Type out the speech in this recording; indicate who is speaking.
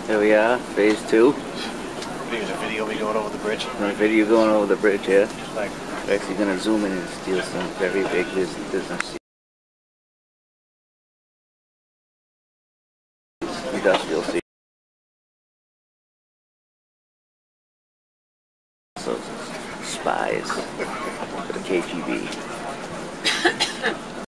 Speaker 1: Here we are, phase 2.
Speaker 2: There's a video of me going over the bridge.
Speaker 1: A video going over the bridge here.
Speaker 2: Like,
Speaker 1: We're actually going to zoom in and steal some very big business. Industrial secrets. So, spies for the KGB.